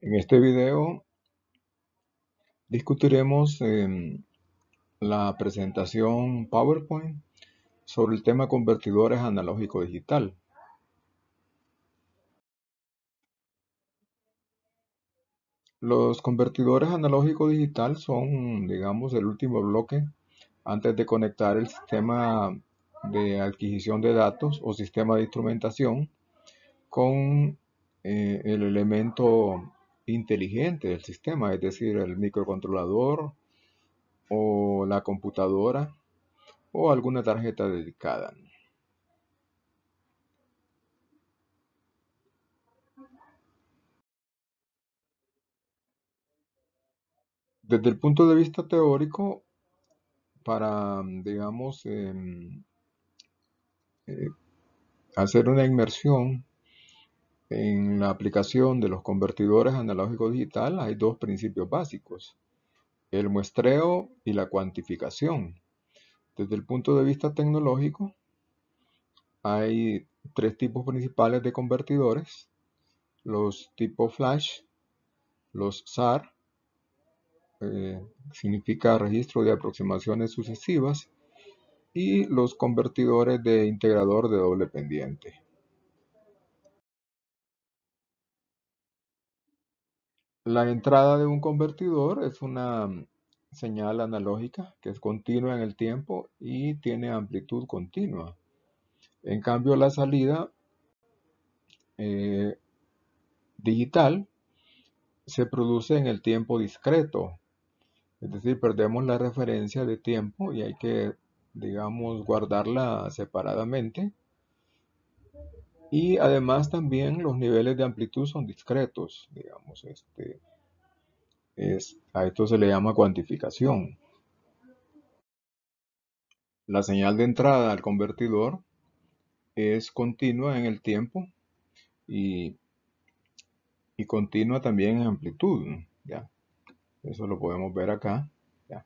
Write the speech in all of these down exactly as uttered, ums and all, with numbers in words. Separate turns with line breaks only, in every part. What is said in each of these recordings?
En este video discutiremos em, la presentación PowerPoint sobre el tema convertidores analógico-digital. Los convertidores analógico-digital son, digamos, el último bloque antes de conectar el sistema de adquisición de datos o sistema de instrumentación con eh, el elemento inteligente del sistema, es decir, el microcontrolador o la computadora o alguna tarjeta dedicada. Desde el punto de vista teórico, para, digamos, em, eh, hacer una inmersión en la aplicación de los convertidores analógico-digital, hay dos principios básicos: el muestreo y la cuantificación. Desde el punto de vista tecnológico, hay tres tipos principales de convertidores: los tipo flash, los S A R, eh, significa registro de aproximaciones sucesivas, y los convertidores de integrador de doble pendiente. La entrada de un convertidor es una señal analógica que es continua en el tiempo y tiene amplitud continua. En cambio, la salida eh, digital se produce en el tiempo discreto, es decir, perdemos la referencia de tiempo y hay que, digamos, guardarla separadamente. Y además también los niveles de amplitud son discretos, digamos, este, es, a esto se le llama cuantificación. La señal de entrada al convertidor es continua en el tiempo y, y continua también en amplitud, ¿ya? Eso lo podemos ver acá, ¿ya?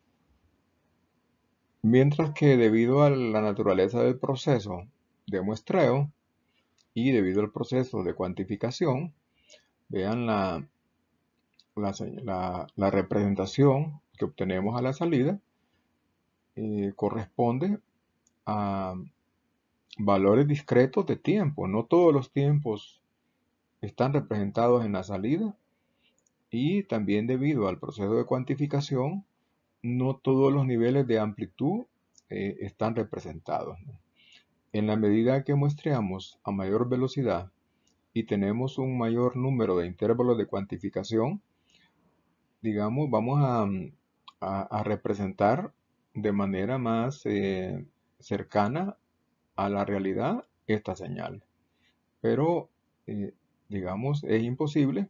Mientras que debido a la naturaleza del proceso de muestreo y debido al proceso de cuantificación, vean la, la, la, la representación que obtenemos a la salida eh, corresponde a valores discretos de tiempo. No todos los tiempos están representados en la salida, y también debido al proceso de cuantificación, no todos los niveles de amplitud eh, están representados, ¿no? En la medida que muestreamos a mayor velocidad y tenemos un mayor número de intervalos de cuantificación, digamos, vamos a, a, a representar de manera más eh, cercana a la realidad esta señal. Pero, eh, digamos, es imposible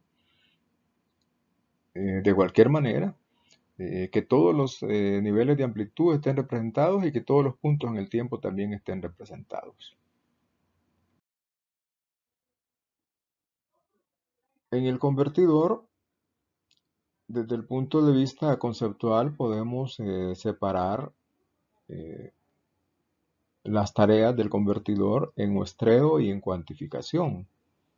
eh, de cualquier manera eh, que todos los eh, niveles de amplitud estén representados y que todos los puntos en el tiempo también estén representados. En el convertidor, desde el punto de vista conceptual, podemos eh, separar eh, las tareas del convertidor en muestreo y en cuantificación.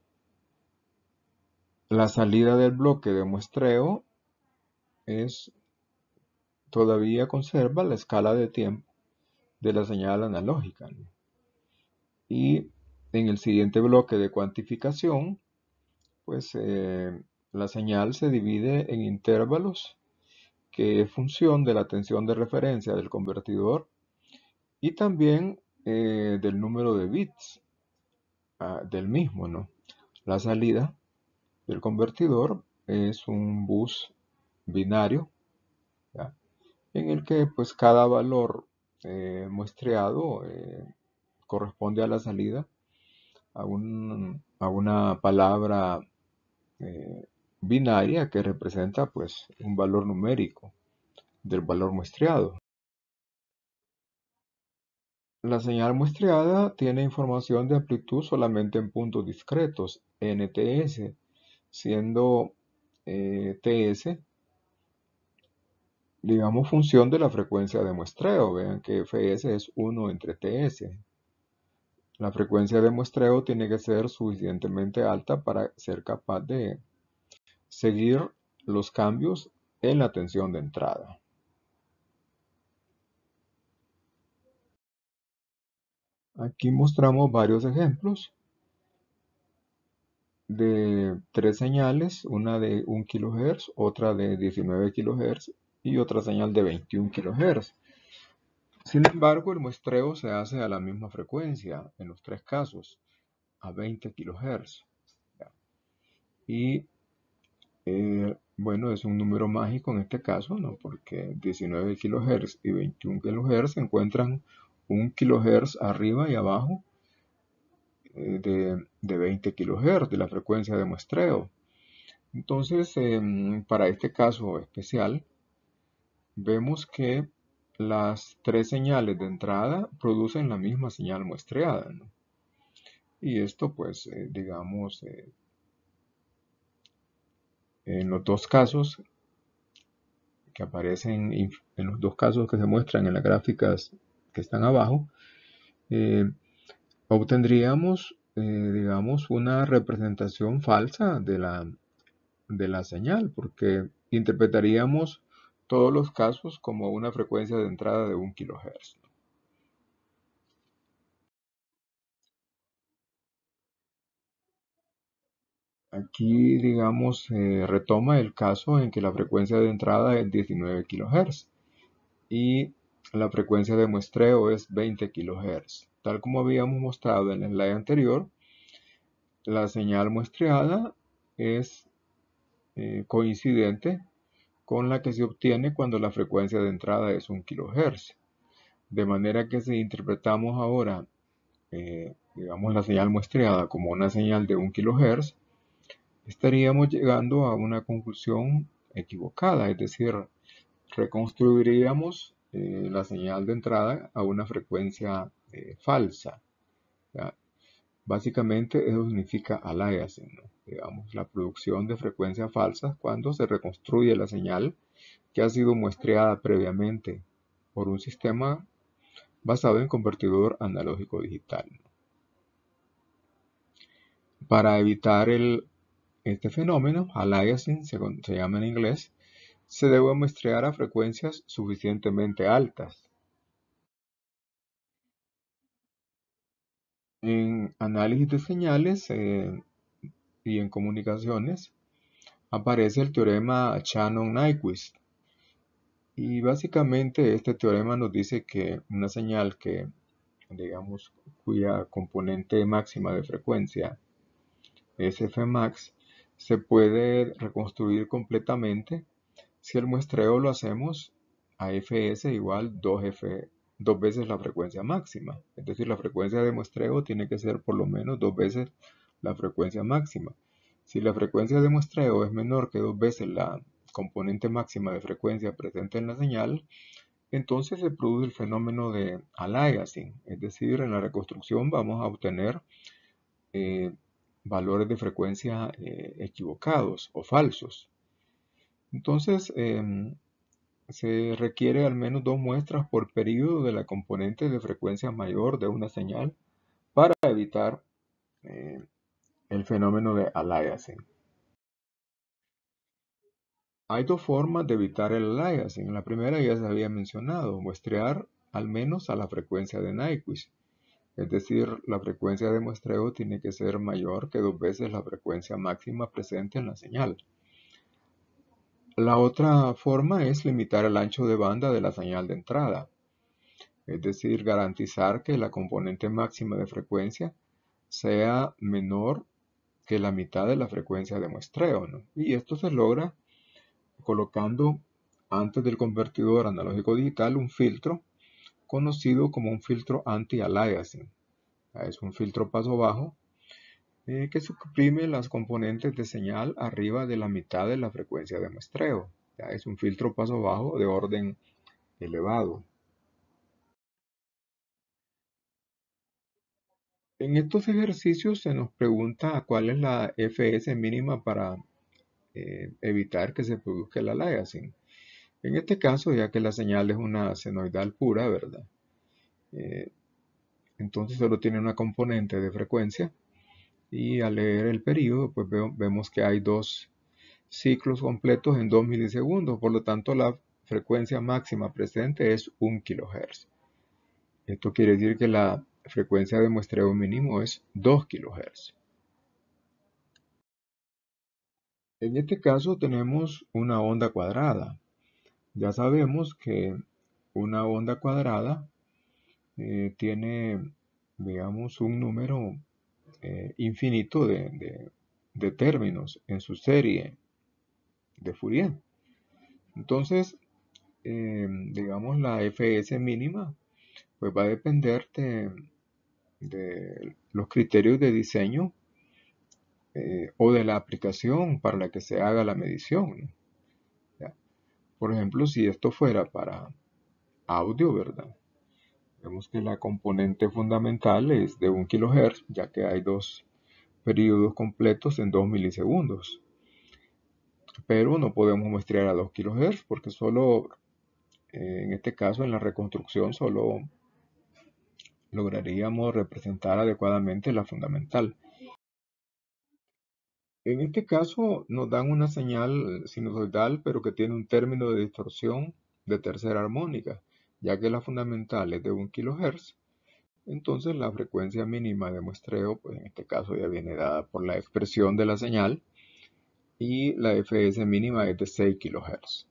La salida del bloque de muestreo es, todavía conserva la escala de tiempo de la señal analógica, ¿no? Y en el siguiente bloque de cuantificación, pues eh, la señal se divide en intervalos, que es función de la tensión de referencia del convertidor y también eh, del número de bits ah, del mismo, ¿no? La salida del convertidor es un bus binario, ¿ya? En el que pues cada valor eh, muestreado eh, corresponde a la salida a, un, a una palabra eh, binaria que representa pues un valor numérico del valor muestreado. La señal muestreada tiene información de amplitud solamente en puntos discretos, N T S, siendo eh, T S, digamos, función de la frecuencia de muestreo. Vean que F S es uno entre T S. La frecuencia de muestreo tiene que ser suficientemente alta para ser capaz de seguir los cambios en la tensión de entrada. Aquí mostramos varios ejemplos de tres señales, una de un kilohertz, otra de diecinueve kilohertz y otra señal de veintiún kilohertz. Sin embargo, el muestreo se hace a la misma frecuencia en los tres casos, a veinte kilohertz. Y eh, bueno, es un número mágico en este caso, ¿no? Porque diecinueve kilohertz y veintiún kilohertz se encuentran un kilohertz arriba y abajo eh, de, de veinte kilohertz de la frecuencia de muestreo. Entonces, eh, para este caso especial, vemos que las tres señales de entrada producen la misma señal muestreada, ¿no? Y esto, pues, eh, digamos, eh, en los dos casos que aparecen, en los dos casos que se muestran en las gráficas que están abajo, eh, obtendríamos, eh, digamos, una representación falsa de la, de la señal, porque interpretaríamos todos los casos como una frecuencia de entrada de un kilohertz. Aquí, digamos, eh, retoma el caso en que la frecuencia de entrada es diecinueve kilohertz y la frecuencia de muestreo es veinte kilohertz. Tal como habíamos mostrado en el slide anterior, la señal muestreada es eh, coincidente con la que se obtiene cuando la frecuencia de entrada es un kilohertz. De manera que si interpretamos ahora, eh, digamos, la señal muestreada como una señal de un kilohertz, estaríamos llegando a una conclusión equivocada, es decir, reconstruiríamos eh, la señal de entrada a una frecuencia eh, falsa. ¿Ya? Básicamente eso significa aliasing, ¿no? Digamos, la producción de frecuencias falsas cuando se reconstruye la señal que ha sido muestreada previamente por un sistema basado en convertidor analógico digital. Para evitar el, este fenómeno, aliasing se, se llama en inglés, se debe muestrear a frecuencias suficientemente altas. En análisis de señales eh, y en comunicaciones aparece el teorema Shannon-Nyquist. Y básicamente este teorema nos dice que una señal que, digamos, cuya componente máxima de frecuencia es Fmax, se puede reconstruir completamente si el muestreo lo hacemos a Fs igual dos, F, dos veces la frecuencia máxima. Es decir, la frecuencia de muestreo tiene que ser por lo menos dos veces la frecuencia máxima. Si la frecuencia de muestreo es menor que dos veces la componente máxima de frecuencia presente en la señal, entonces se produce el fenómeno de aliasing. Es decir, en la reconstrucción vamos a obtener eh, valores de frecuencia eh, equivocados o falsos. Entonces, eh, se requiere al menos dos muestras por periodo de la componente de frecuencia mayor de una señal para evitar eh, el fenómeno de aliasing. Hay dos formas de evitar el aliasing. La primera ya se había mencionado, muestrear al menos a la frecuencia de Nyquist. Es decir, la frecuencia de muestreo tiene que ser mayor que dos veces la frecuencia máxima presente en la señal. La otra forma es limitar el ancho de banda de la señal de entrada, es decir, garantizar que la componente máxima de frecuencia sea menor que la mitad de la frecuencia de muestreo, ¿no? Y esto se logra colocando antes del convertidor analógico digital un filtro conocido como un filtro anti-aliasing. Es un filtro paso bajo eh, que suprime las componentes de señal arriba de la mitad de la frecuencia de muestreo. Ya es un filtro paso bajo de orden elevado. En estos ejercicios se nos pregunta cuál es la Fs mínima para eh, evitar que se produzca el aliasing. En este caso, ya que la señal es una senoidal pura, ¿verdad? Eh, entonces solo tiene una componente de frecuencia y al leer el periodo, pues veo, vemos que hay dos ciclos completos en dos milisegundos, por lo tanto la frecuencia máxima presente es un kilohertz. Esto quiere decir que la frecuencia de muestreo mínimo es dos kilohertz. En este caso tenemos una onda cuadrada. Ya sabemos que una onda cuadrada eh, tiene, digamos, un número eh, infinito de, de, de términos en su serie de Fourier. Entonces, eh, digamos, la Fs mínima pues va a depender de, de los criterios de diseño eh, o de la aplicación para la que se haga la medición, ¿no? ¿Ya? Por ejemplo, si esto fuera para audio, ¿verdad? Vemos que la componente fundamental es de un kilohertz, ya que hay dos periodos completos en dos milisegundos. Pero no podemos muestrear a dos kilohertz porque solo, eh, en este caso, en la reconstrucción, solo lograríamos representar adecuadamente la fundamental. En este caso nos dan una señal sinusoidal, pero que tiene un término de distorsión de tercera armónica, ya que la fundamental es de un kilohertz. Entonces la frecuencia mínima de muestreo, pues en este caso ya viene dada por la expresión de la señal, y la Fs mínima es de seis kilohertz.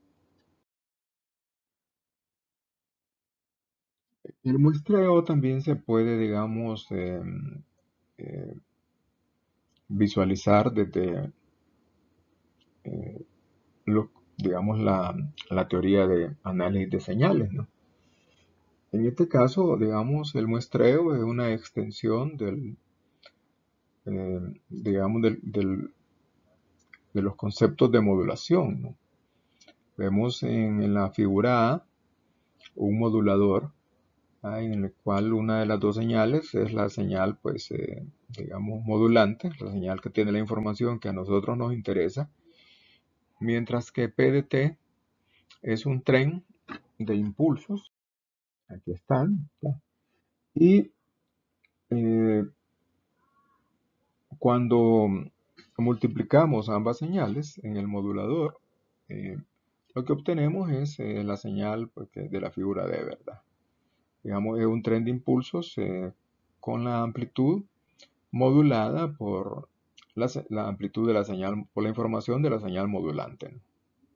El muestreo también se puede, digamos, eh, eh, visualizar desde, eh, lo, digamos, la, la teoría de análisis de señales, ¿no? En este caso, digamos, el muestreo es una extensión del, eh, digamos, del, del, de los conceptos de modulación, ¿no? Vemos en, en la figura A un modulador, ¿ah? En el cual una de las dos señales es la señal, pues, eh, digamos, modulante, la señal que tiene la información que a nosotros nos interesa, mientras que P de T es un tren de impulsos, aquí están, ¿ya? Y eh, cuando multiplicamos ambas señales en el modulador, eh, lo que obtenemos es eh, la señal, pues, de la figura D, ¿verdad? Digamos, es un tren de impulsos eh, con la amplitud modulada por la, la, amplitud de la señal, por la información de la señal modulante, ¿no?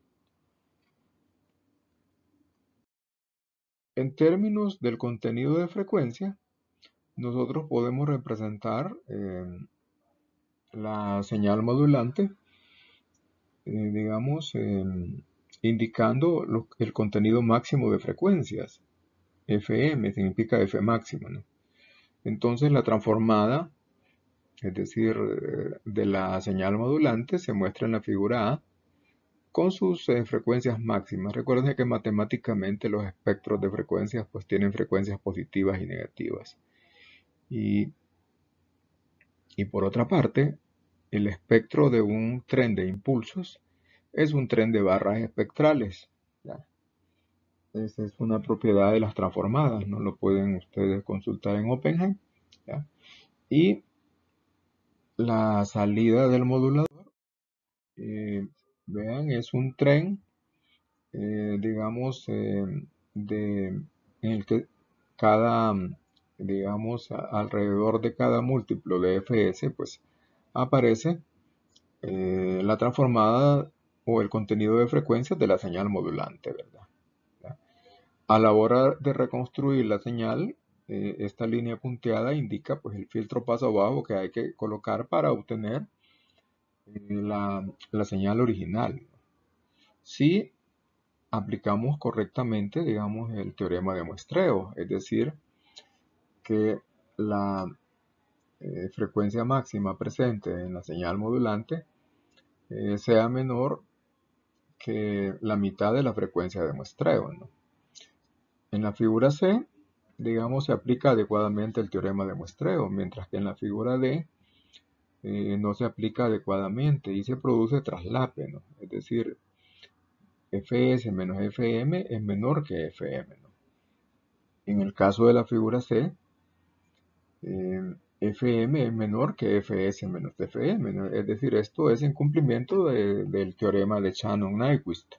En términos del contenido de frecuencia, nosotros podemos representar eh, la señal modulante, eh, digamos, eh, indicando lo, el contenido máximo de frecuencias. Fm significa F máxima, ¿no? Entonces la transformada, es decir, eh, de la señal modulante, se muestra en la figura A con sus eh, frecuencias máximas. Recuerden que matemáticamente los espectros de frecuencias pues tienen frecuencias positivas y negativas. Y, y por otra parte, el espectro de un tren de impulsos es un tren de barras espectrales, ¿ya? Esa es una propiedad de las transformadas, no lo pueden ustedes consultar en Oppenheim, ¿ya? Y la salida del modulador, eh, vean, es un tren, eh, digamos, eh, de, en el que cada, digamos, a- alrededor de cada múltiplo de Fs, pues aparece eh, la transformada o el contenido de frecuencias de la señal modulante, ¿verdad? ¿Ya? A la hora de reconstruir la señal, eh, esta línea punteada indica pues el filtro paso bajo que hay que colocar para obtener eh, la, la señal original. Si aplicamos correctamente, digamos, el teorema de muestreo, es decir, que la eh, frecuencia máxima presente en la señal modulante eh, sea menor que la mitad de la frecuencia de muestreo, ¿no? En la figura C, digamos, se aplica adecuadamente el teorema de muestreo, mientras que en la figura D eh, no se aplica adecuadamente y se produce traslape, ¿no? Es decir, Fs menos Fm es menor que Fm, ¿no? En el caso de la figura C, eh, F M es menor que F S menos F M, ¿no? Es decir, esto es en cumplimiento de- del teorema de Shannon-Nyquist.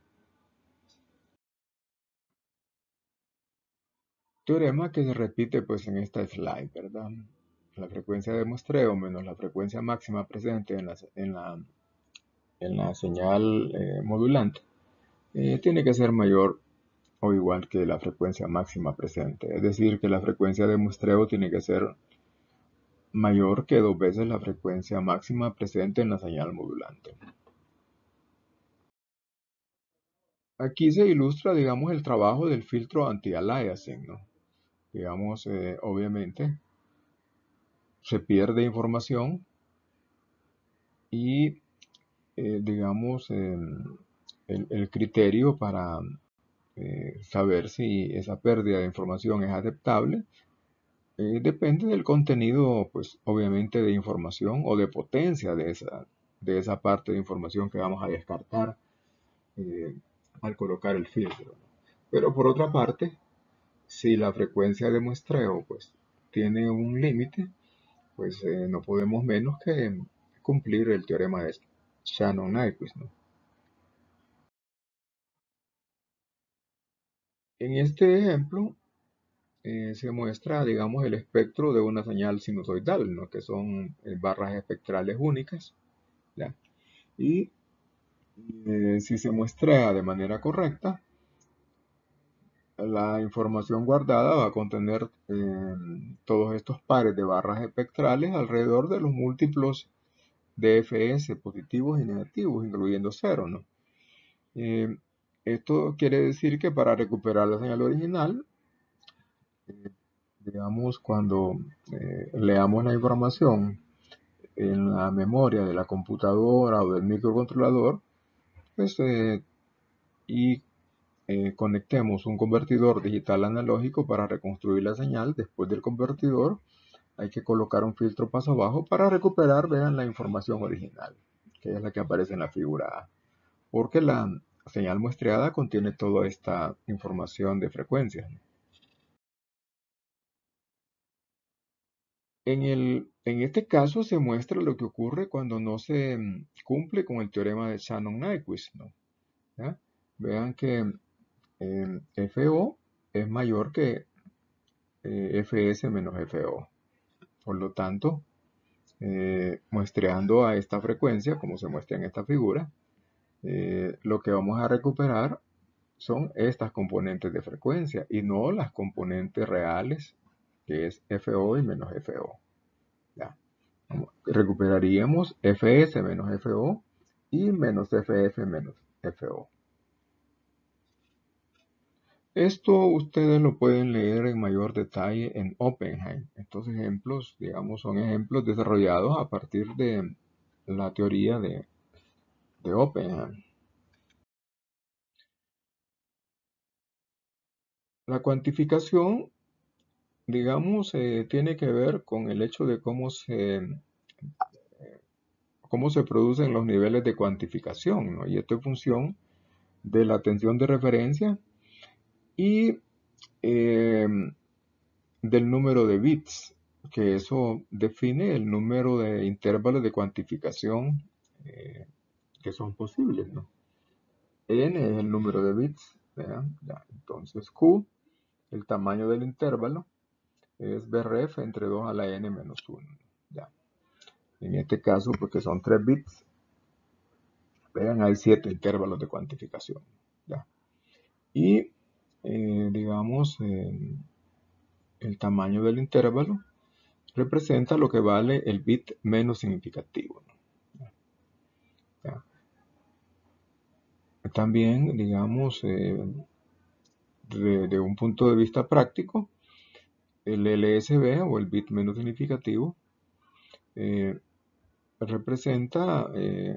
Teorema que se repite pues en esta slide, ¿verdad? La frecuencia de muestreo menos la frecuencia máxima presente en la, en la, en la señal eh, modulante eh, tiene que ser mayor o igual que la frecuencia máxima presente. Es decir, que la frecuencia de muestreo tiene que ser mayor que dos veces la frecuencia máxima presente en la señal modulante. Aquí se ilustra, digamos, el trabajo del filtro anti-aliasing, ¿no? Digamos, eh, obviamente, se pierde información y, eh, digamos, eh, el, el, criterio para eh, saber si esa pérdida de información es aceptable eh, depende del contenido, pues, obviamente, de información o de potencia de esa, de esa parte de información que vamos a descartar eh, al colocar el filtro. Pero por otra parte, si la frecuencia de muestreo pues tiene un límite, pues eh, no podemos menos que cumplir el teorema de Shannon-Nyquist, ¿no? En este ejemplo eh, se muestra, digamos, el espectro de una señal sinusoidal, ¿no? Que son eh, barras espectrales únicas, ¿ya? Y eh, si se muestra de manera correcta, la información guardada va a contener eh, todos estos pares de barras espectrales alrededor de los múltiplos de F S positivos y negativos, incluyendo cero, ¿no? Eh, esto quiere decir que para recuperar la señal original, eh, digamos, cuando eh, leamos la información en la memoria de la computadora o del microcontrolador, pues, eh, y eh, conectemos un convertidor digital analógico para reconstruir la señal después del convertidor, hay que colocar un filtro paso abajo para recuperar, vean, la información original, que es la que aparece en la figura A. Porque la señal muestreada contiene toda esta información de frecuencias. En, el, en este caso se muestra lo que ocurre cuando no se mm, cumple con el teorema de Shannon-Nyquist, ¿no? ¿Ya? Vean que eh, F O es mayor que eh, F S menos F O. Por lo tanto, eh, muestreando a esta frecuencia, como se muestra en esta figura, eh, lo que vamos a recuperar son estas componentes de frecuencia y no las componentes reales, que es F O y menos F O. ¿Ya? Recuperaríamos F S menos F O y menos F F menos F O. Esto ustedes lo pueden leer en mayor detalle en Oppenheim. Estos ejemplos, digamos, son ejemplos desarrollados a partir de la teoría de, de Oppenheim. La cuantificación, digamos, eh, tiene que ver con el hecho de cómo se, cómo se producen los niveles de cuantificación, ¿no? Y esto es función de la tensión de referencia y eh, del número de bits, que eso define el número de intervalos de cuantificación eh, que son posibles, ¿no? N es el número de bits, ¿vean? Ya. Entonces Q, el tamaño del intervalo, es B R F entre dos a la n menos uno. Ya. En este caso, porque son tres bits, vean, hay siete intervalos de cuantificación. ¿Ya? Y, eh, digamos, eh, el tamaño del intervalo representa lo que vale el bit menos significativo, ¿no? ¿Ya? También, digamos, eh, de, de, un punto de vista práctico, el L S B o el bit menos significativo eh, representa eh,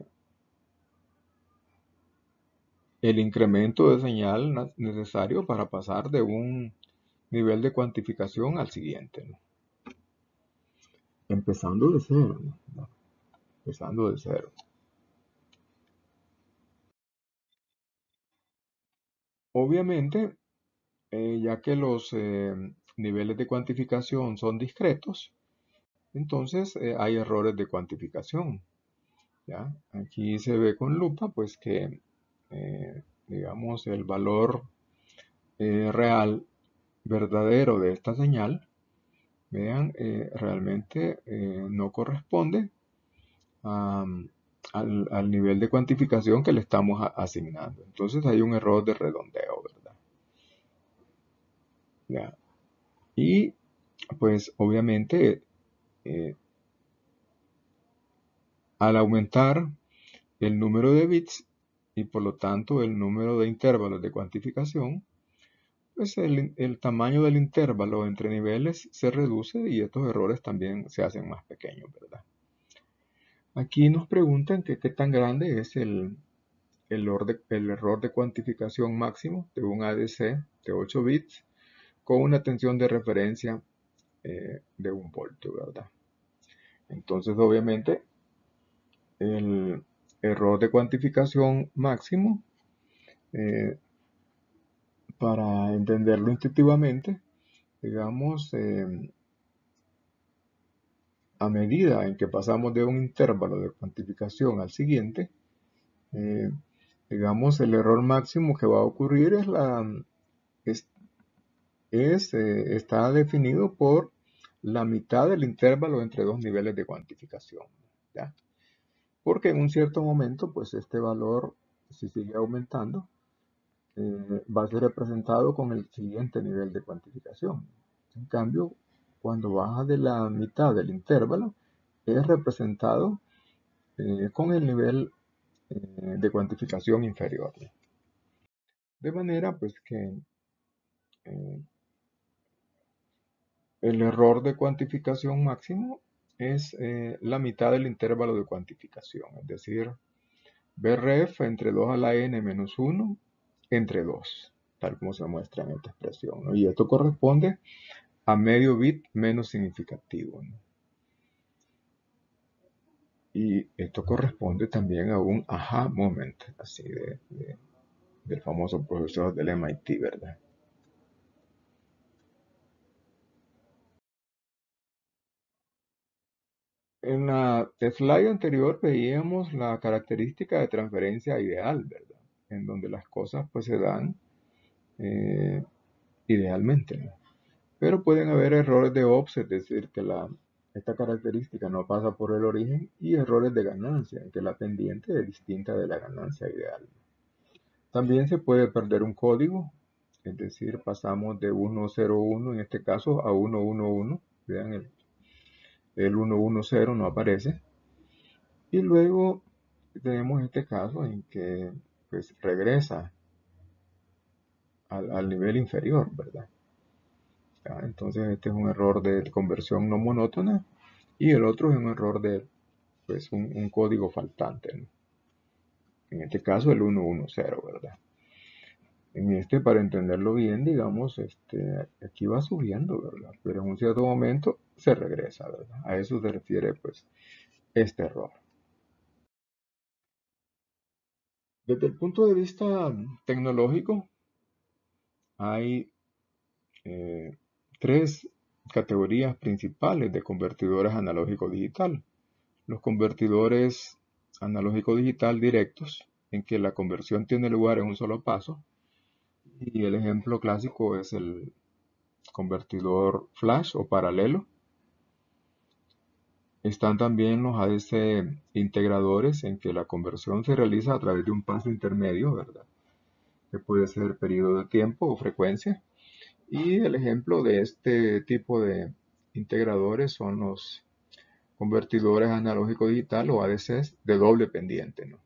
el incremento de señal necesario para pasar de un nivel de cuantificación al siguiente, ¿no? Empezando de cero, ¿no? Empezando de cero. Obviamente, eh, ya que los eh, niveles de cuantificación son discretos, entonces eh, hay errores de cuantificación. ¿Ya? Aquí se ve con lupa pues que eh, digamos el valor eh, real verdadero de esta señal, vean, eh, realmente eh, no corresponde a, al, al nivel de cuantificación que le estamos a, asignando. Entonces hay un error de redondeo, ¿verdad? ¿Ya? Y pues obviamente eh, al aumentar el número de bits y por lo tanto el número de intervalos de cuantificación, pues el, el tamaño del intervalo entre niveles se reduce y estos errores también se hacen más pequeños, ¿verdad? Aquí nos preguntan que qué tan grande es el, el, error de, el error de cuantificación máximo de un A D C de ocho bits con una tensión de referencia eh, de un voltio, ¿verdad? Entonces, obviamente, el error de cuantificación máximo, eh, para entenderlo intuitivamente, digamos, eh, a medida en que pasamos de un intervalo de cuantificación al siguiente, eh, digamos, el error máximo que va a ocurrir es la, es, es, eh, está definido por la mitad del intervalo entre dos niveles de cuantificación, ¿ya? Porque en un cierto momento, pues este valor, si sigue aumentando, eh, va a ser representado con el siguiente nivel de cuantificación. En cambio, cuando baja de la mitad del intervalo, es representado eh, con el nivel eh, de cuantificación inferior. De manera pues que eh, el error de cuantificación máximo es eh, la mitad del intervalo de cuantificación, es decir, Bref entre dos a la n menos uno entre dos, tal como se muestra en esta expresión, ¿no? Y esto corresponde a medio bit menos significativo, ¿no? Y esto corresponde también a un aha moment, así de, de, del famoso profesor del M I T, ¿verdad? En la slide anterior veíamos la característica de transferencia ideal, ¿verdad? En donde las cosas pues se dan eh, idealmente, ¿no? Pero pueden haber errores de offset, es decir, que la, esta característica no pasa por el origen, y errores de ganancia, en que la pendiente es distinta de la ganancia ideal. También se puede perder un código, es decir, pasamos de uno cero uno en este caso a uno uno uno. Vean, el, el uno uno cero no aparece. Y luego tenemos este caso en que pues regresa al, al nivel inferior, ¿verdad? ¿Ya? Entonces este es un error de conversión no monótona y el otro es un error de pues un, un código faltante, ¿no? En este caso el uno uno cero, ¿verdad? En este, para entenderlo bien, digamos, este, aquí va subiendo, ¿verdad? Pero en un cierto momento se regresa, ¿verdad? A eso se refiere pues este error. Desde el punto de vista tecnológico, hay eh, tres categorías principales de convertidores analógico-digital. Los convertidores analógico-digital directos, en que la conversión tiene lugar en un solo paso, y el ejemplo clásico es el convertidor flash o paralelo. Están también los A D C integradores, en que la conversión se realiza a través de un paso intermedio, ¿verdad? Que puede ser periodo de tiempo o frecuencia. Y el ejemplo de este tipo de integradores son los convertidores analógico digital o A D Cs de doble pendiente, ¿no?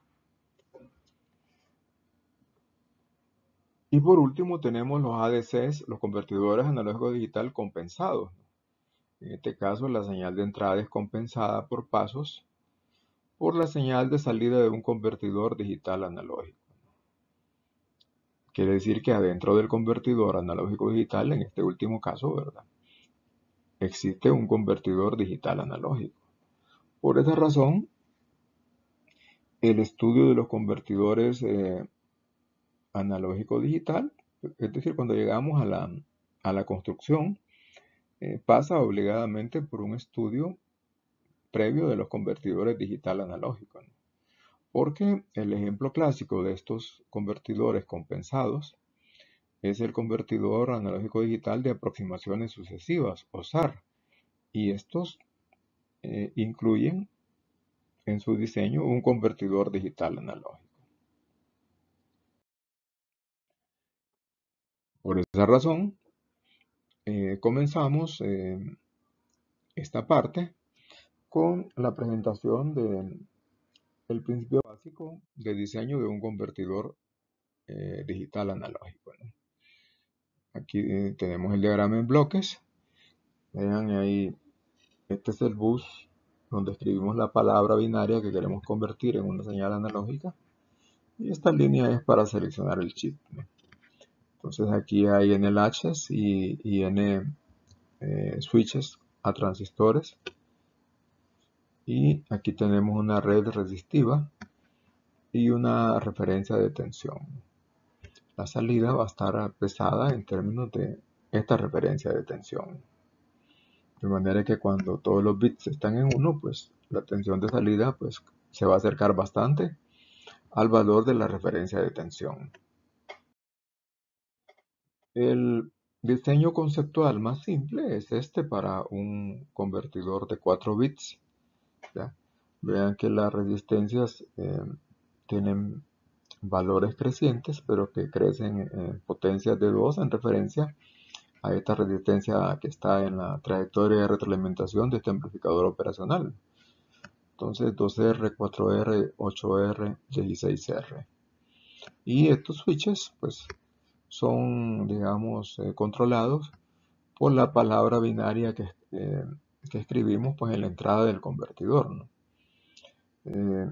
Y por último tenemos los A D Cs, los convertidores analógico digital compensados, ¿no? En este caso la señal de entrada es compensada por pasos por la señal de salida de un convertidor digital analógico. Quiere decir que adentro del convertidor analógico digital, en este último caso, ¿verdad?, existe un convertidor digital analógico. Por esa razón, el estudio de los convertidores eh, analógico digital, es decir, cuando llegamos a la, a la construcción, eh, pasa obligadamente por un estudio previo de los convertidores digital analógico, ¿no? Porque el ejemplo clásico de estos convertidores compensados es el convertidor analógico digital de aproximaciones sucesivas, o S A R, y estos eh, incluyen en su diseño un convertidor digital analógico. Por esa razón, eh, comenzamos eh, esta parte con la presentación del principio básico de diseño de un convertidor eh, digital analógico, ¿no? Aquí eh, tenemos el diagrama en bloques. Vean ahí, este es el bus donde escribimos la palabra binaria que queremos convertir en una señal analógica. Y esta línea es para seleccionar el chip, ¿no? Entonces aquí hay N latches y, y N eh, switches a transistores. Y aquí tenemos una red resistiva y una referencia de tensión. La salida va a estar pesada en términos de esta referencia de tensión. De manera que cuando todos los bits están en uno, pues la tensión de salida pues, se va a acercar bastante al valor de la referencia de tensión. El diseño conceptual más simple es este para un convertidor de cuatro bits. ¿Ya? Vean que las resistencias eh, tienen valores crecientes, pero que crecen en potencias de dos en referencia a esta resistencia que está en la trayectoria de retroalimentación de este amplificador operacional. Entonces dos R, cuatro R, ocho R, dieciséis R. Y estos switches pues son, digamos, eh, controlados por la palabra binaria que, eh, que escribimos pues en la entrada del convertidor, ¿no? Eh,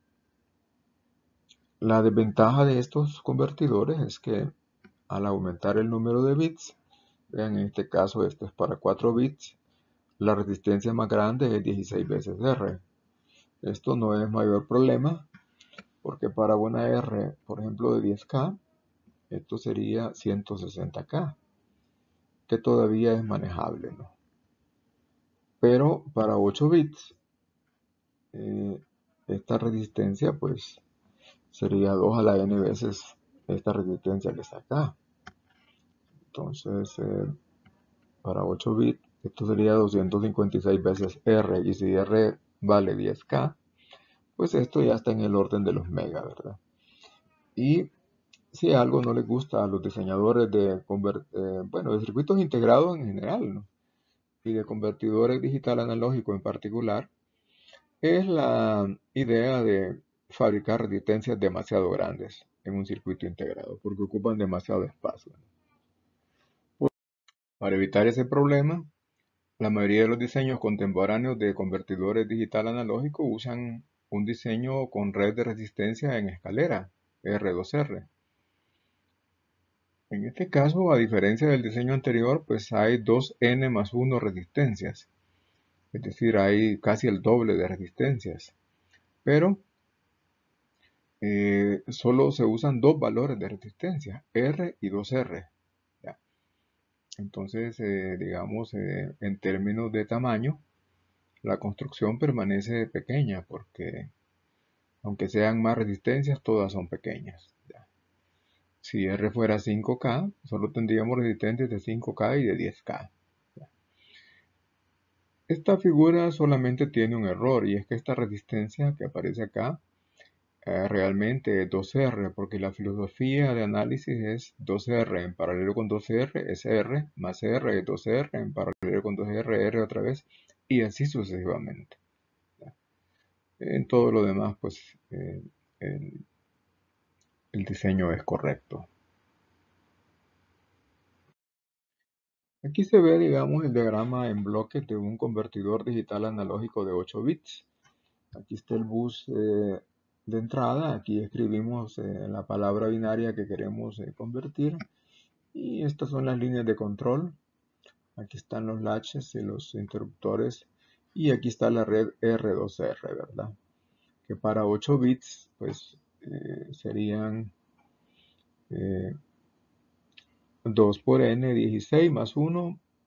la desventaja de estos convertidores es que al aumentar el número de bits, vean, en este caso esto es para cuatro bits, la resistencia más grande es dieciséis veces R. Esto no es mayor problema porque para una R, por ejemplo, de diez K, esto sería ciento sesenta K, que todavía es manejable, ¿no? Pero para ocho bits, eh, esta resistencia pues sería dos a la n veces esta resistencia que está acá. Entonces, eh, para ocho bits, esto sería doscientos cincuenta y seis veces R, y si R vale diez K, pues esto ya está en el orden de los mega, ¿verdad? Y si algo no les gusta a los diseñadores de, eh, bueno, de circuitos integrados en general, ¿no? Y de convertidores digital analógico en particular, es la idea de fabricar resistencias demasiado grandes en un circuito integrado, porque ocupan demasiado espacio. Para evitar ese problema, la mayoría de los diseños contemporáneos de convertidores digital analógico usan un diseño con red de resistencia en escalera, R dos R. En este caso, a diferencia del diseño anterior, pues hay dos N más uno resistencias, es decir, hay casi el doble de resistencias, pero eh, solo se usan dos valores de resistencia, R y dos R. ¿Ya? Entonces, eh, digamos, eh, en términos de tamaño, la construcción permanece pequeña porque, aunque sean más resistencias, todas son pequeñas. ¿Ya? Si R fuera cinco K, solo tendríamos resistencias de cinco K y de diez K. ¿Ya? Esta figura solamente tiene un error, y es que esta resistencia que aparece acá eh, realmente es dos R, porque la filosofía de análisis es dos R en paralelo con dos R es R, más R es dos R, en paralelo con dos R, R otra vez, y así sucesivamente. ¿Ya? En todo lo demás, pues eh, el, el diseño es correcto. Aquí se ve, digamos, el diagrama en bloques de un convertidor digital analógico de ocho bits. Aquí está el bus eh, de entrada. Aquí escribimos eh, la palabra binaria que queremos eh, convertir. Y estas son las líneas de control. Aquí están los latches y los interruptores. Y aquí está la red R dos R, ¿verdad? Que para ocho bits, pues eh, serían eh, dos por N, dieciséis más uno,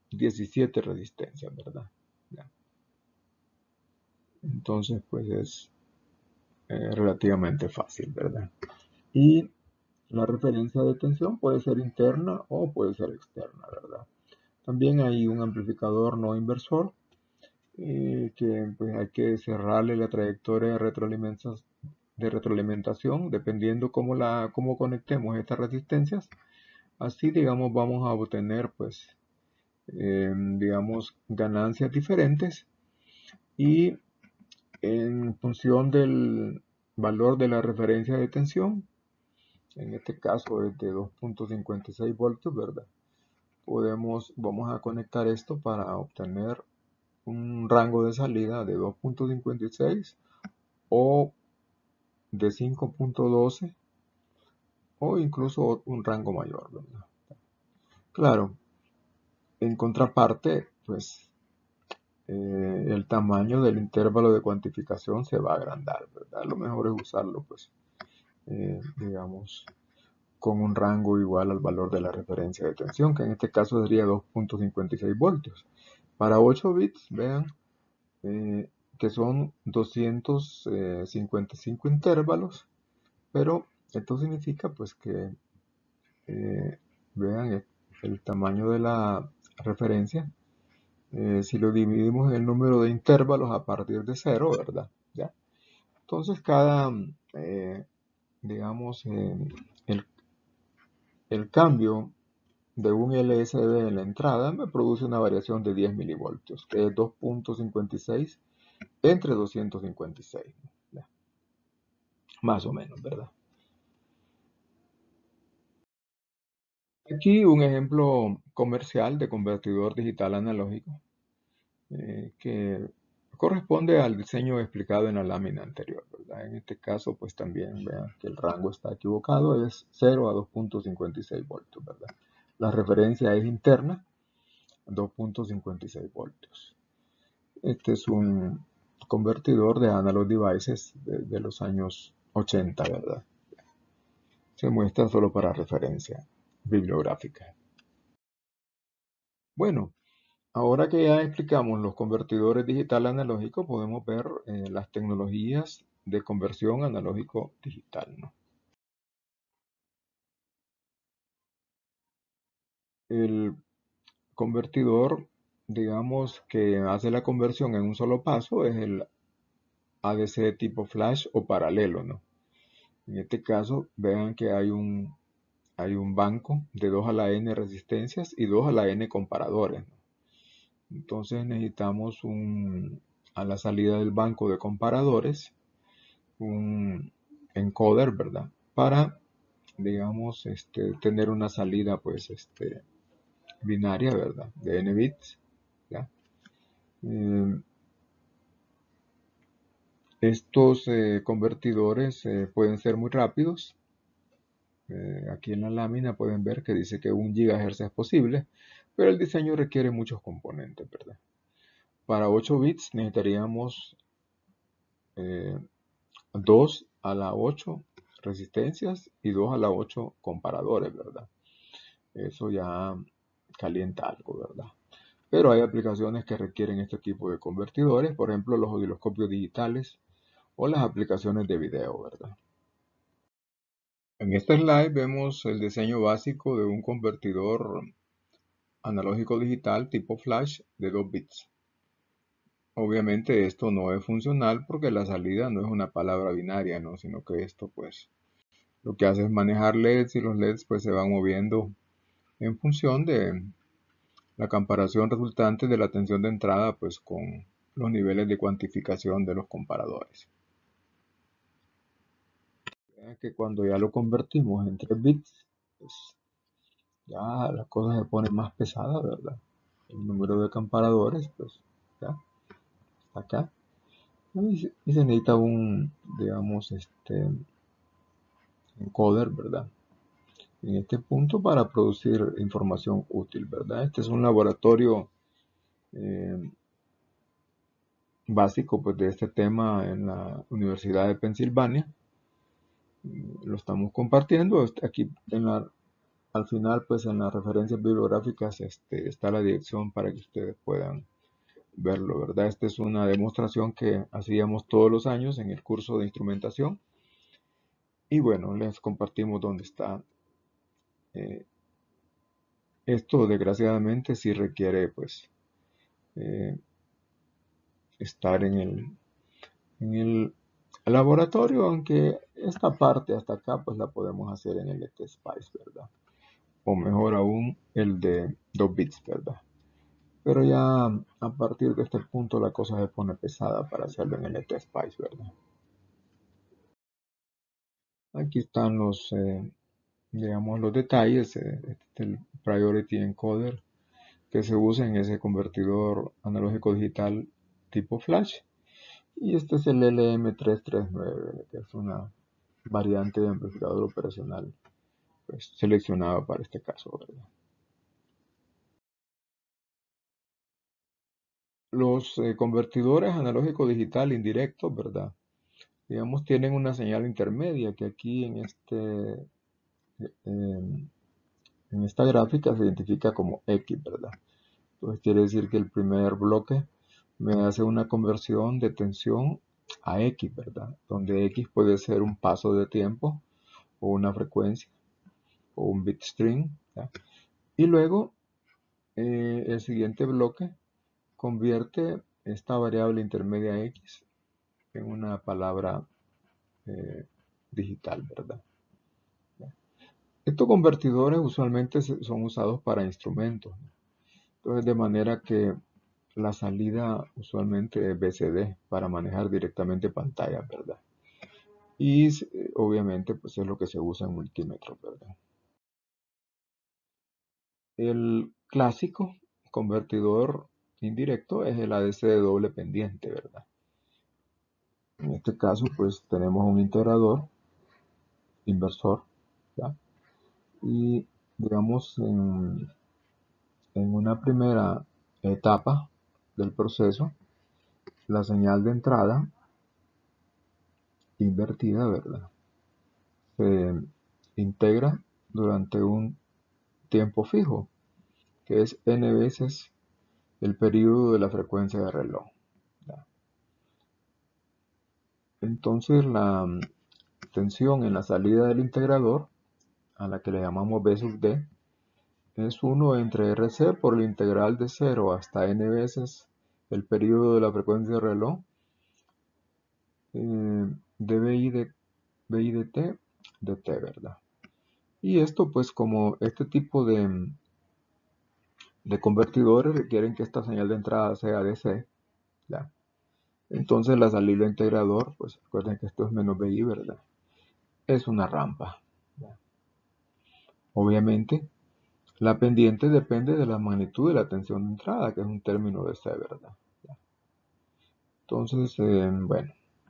diecisiete resistencias, ¿verdad? Ya. Entonces, pues es eh, relativamente fácil, ¿verdad? Y la referencia de tensión puede ser interna o puede ser externa, ¿verdad? También hay un amplificador no inversor eh, que pues, hay que cerrarle la trayectoria de retroalimentación, de retroalimentación dependiendo cómo, la, cómo conectemos estas resistencias. Así, digamos, vamos a obtener, pues, eh, digamos, ganancias diferentes y en función del valor de la referencia de tensión, en este caso es de dos punto cincuenta y seis voltios, ¿verdad? Podemos, vamos a conectar esto para obtener un rango de salida de dos punto cincuenta y seis o de cinco punto doce o incluso un rango mayor, ¿verdad? Claro, en contraparte, pues eh, el tamaño del intervalo de cuantificación se va a agrandar, ¿verdad? Lo mejor es usarlo, pues, eh, digamos, con un rango igual al valor de la referencia de tensión, que en este caso sería dos punto cincuenta y seis voltios. Para ocho bits, vean eh, que son doscientos cincuenta y cinco intervalos, pero esto significa pues que, eh, vean el tamaño de la referencia, eh, si lo dividimos en el número de intervalos a partir de cero, ¿verdad? ¿Ya? Entonces cada, eh, digamos, eh, el, el cambio de un L S D en la entrada me produce una variación de diez milivoltios, que es dos punto cincuenta y seis entre doscientos cincuenta y seis, ¿ya? Más o menos, ¿verdad? Aquí un ejemplo comercial de convertidor digital analógico eh, que corresponde al diseño explicado en la lámina anterior, ¿verdad? En este caso, pues también vean que el rango está equivocado, es cero a dos punto cincuenta y seis voltios, ¿verdad? La referencia es interna, dos punto cincuenta y seis voltios. Este es un convertidor de analog devices de, de los años ochenta, ¿verdad? Se muestra solo para referencia bibliográfica. Bueno, ahora que ya explicamos los convertidores digital analógico, podemos ver eh, las tecnologías de conversión analógico-digital, ¿no? El convertidor, digamos, que hace la conversión en un solo paso es el A D C tipo flash o paralelo, ¿no? En este caso, vean que hay un, hay un banco de dos a la n resistencias y dos a la n comparadores, ¿no? Entonces necesitamos un, a la salida del banco de comparadores, un encoder, ¿verdad? Para, digamos, este, tener una salida, pues, este, binaria, ¿verdad? De n bits, ¿ya? Eh, estos eh, convertidores eh, pueden ser muy rápidos. Eh, aquí en la lámina pueden ver que dice que un gigahertz es posible, pero el diseño requiere muchos componentes, ¿verdad? Para ocho bits necesitaríamos eh, dos a la ocho resistencias y dos a la ocho comparadores, ¿verdad? Eso ya calienta algo, ¿verdad? Pero hay aplicaciones que requieren este tipo de convertidores, por ejemplo los osciloscopios digitales o las aplicaciones de video, ¿verdad? En este slide vemos el diseño básico de un convertidor analógico digital tipo flash de dos bits. Obviamente esto no es funcional porque la salida no es una palabra binaria, ¿no? Sino que esto pues lo que hace es manejar L E Ds y los L E Ds pues se van moviendo en función de la comparación resultante de la tensión de entrada pues con los niveles de cuantificación de los comparadores. Vean que cuando ya lo convertimos en tres bits, pues ya las cosas se ponen más pesadas, ¿verdad? El número de comparadores pues ya está acá. Y se, y se necesita un, digamos, este encoder, ¿verdad? En este punto para producir información útil, ¿verdad? Este es un laboratorio eh, básico pues, de este tema en la Universidad de Pensilvania. Lo estamos compartiendo. Aquí en la, al final, pues en las referencias bibliográficas este, está la dirección para que ustedes puedan verlo, ¿verdad? Esta es una demostración que hacíamos todos los años en el curso de instrumentación. Y bueno, les compartimos dónde está. Eh, esto desgraciadamente sí requiere pues eh, estar en el, en el laboratorio, aunque esta parte hasta acá pues la podemos hacer en el E T Spice, ¿verdad? O mejor aún el de dos bits, ¿verdad? Pero ya a partir de este punto la cosa se pone pesada para hacerlo en el E T Spice, ¿verdad? Aquí están los, eh, digamos, los detalles. Eh, este es el Priority Encoder que se usa en ese convertidor analógico digital tipo flash. Y este es el L M trescientos treinta y nueve, que es una variante de amplificador operacional pues, seleccionado para este caso, ¿verdad? Los eh, convertidores analógico digital indirectos, ¿verdad? Digamos, tienen una señal intermedia que aquí en este eh, en esta gráfica se identifica como X, ¿verdad? Entonces quiere decir que el primer bloque me hace una conversión de tensión a X, ¿verdad? Donde X puede ser un paso de tiempo o una frecuencia o un bit string, ¿ya? Y luego eh, el siguiente bloque convierte esta variable intermedia X en una palabra eh, digital, ¿verdad? Estos convertidores usualmente son usados para instrumentos, ¿no? Entonces, de manera que la salida usualmente es B C D para manejar directamente pantallas, ¿verdad? Y eh, obviamente pues es lo que se usa en multímetros, ¿verdad? El clásico convertidor indirecto es el A D C de doble pendiente, ¿verdad? En este caso pues tenemos un integrador, inversor, ¿ya? Y digamos en, en una primera etapa del proceso, la señal de entrada invertida, ¿verdad? Se integra durante un tiempo fijo, que es n veces el periodo de la frecuencia de reloj, ¿ya? Entonces la mm, tensión en la salida del integrador, a la que le llamamos B sub D, es uno entre R C por la integral de cero hasta n veces el periodo de la frecuencia de reloj eh, de BI de, BI de T de T, ¿verdad? Y esto pues como este tipo de, mm, de convertidores requieren que esta señal de entrada sea D C, ¿ya? Entonces la salida del integrador, pues recuerden que esto es menos B I, ¿verdad? Es una rampa, ¿ya? Obviamente, la pendiente depende de la magnitud de la tensión de entrada, que es un término de C, ¿verdad? ¿Ya? Entonces, eh, bueno,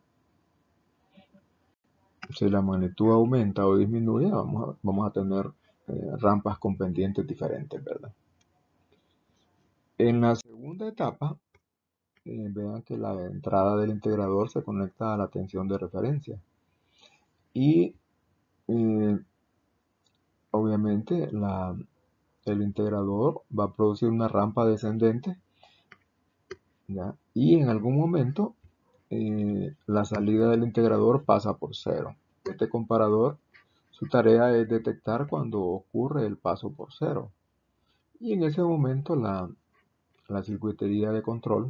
si la magnitud aumenta o disminuye, vamos a, vamos a tener eh, rampas con pendientes diferentes, ¿verdad? En la segunda etapa, eh, vean que la entrada del integrador se conecta a la tensión de referencia. Y eh, obviamente la, el integrador va a producir una rampa descendente, ¿ya? Y en algún momento eh, la salida del integrador pasa por cero. Este comparador, su tarea es detectar cuando ocurre el paso por cero. Y en ese momento la, la circuitería de control,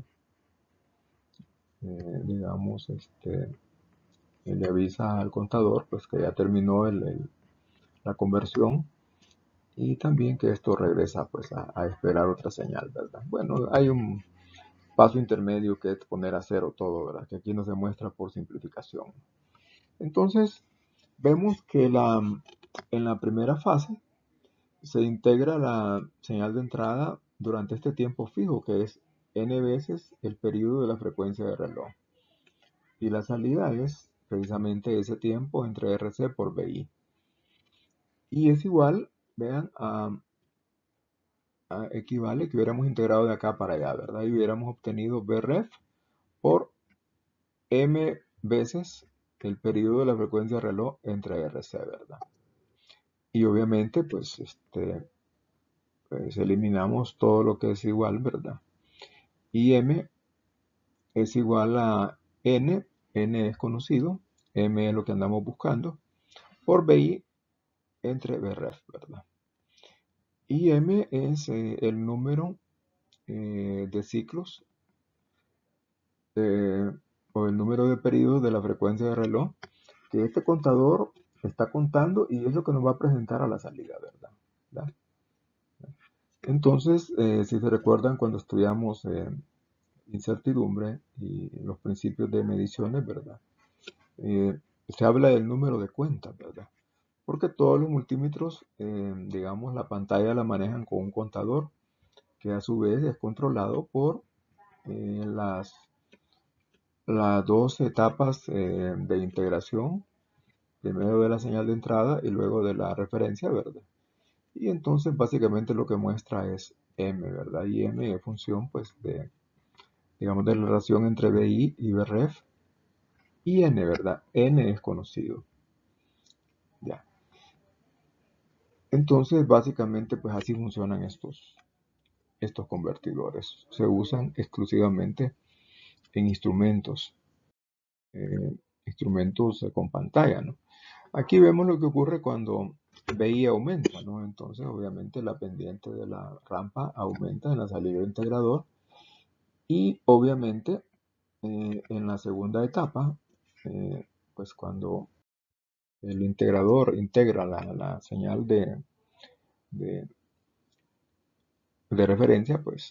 eh, digamos, este, le avisa al contador pues que ya terminó el, el, la conversión y también que esto regresa pues a, a esperar otra señal, ¿verdad? Bueno, hay un paso intermedio que es poner a cero todo, ¿verdad? Que aquí no se muestra por simplificación. Entonces, vemos que la, en la primera fase se integra la señal de entrada durante este tiempo fijo, que es n veces el periodo de la frecuencia de reloj. Y la salida es precisamente ese tiempo entre R C por B I. Y es igual, vean, a, a equivale que hubiéramos integrado de acá para allá, ¿verdad? Y hubiéramos obtenido B ref por m veces el periodo de la frecuencia de reloj entre R C, ¿verdad? y obviamente pues, este, pues eliminamos todo lo que es igual, ¿verdad? Y M es igual a N, N es conocido, M es lo que andamos buscando, por B I entre B ref, ¿verdad? Y M es eh, el número eh, de ciclos eh, o el número de periodos de la frecuencia de reloj que este contador está contando y es lo que nos va a presentar a la salida, ¿verdad? ¿verdad? Entonces, eh, si se recuerdan cuando estudiamos eh, incertidumbre y los principios de mediciones, ¿verdad? Eh, se habla del número de cuentas, ¿verdad? Porque todos los multímetros, eh, digamos, la pantalla la manejan con un contador que a su vez es controlado por eh, las, las dos etapas eh, de integración, primero de la señal de entrada y luego de la referencia, ¿verdad? Y entonces básicamente lo que muestra es M, ¿verdad? Y M es función, pues, de, digamos, de la relación entre B I y B ref y N, ¿verdad? N es conocido, ya. Entonces, básicamente, pues así funcionan estos, estos convertidores. Se usan exclusivamente en instrumentos, eh, instrumentos eh, con pantalla, ¿no? Aquí vemos lo que ocurre cuando B I aumenta, ¿no? Entonces, obviamente, la pendiente de la rampa aumenta en la salida del integrador y, obviamente, eh, en la segunda etapa, eh, pues cuando el integrador integra la, la señal de, de, de referencia, pues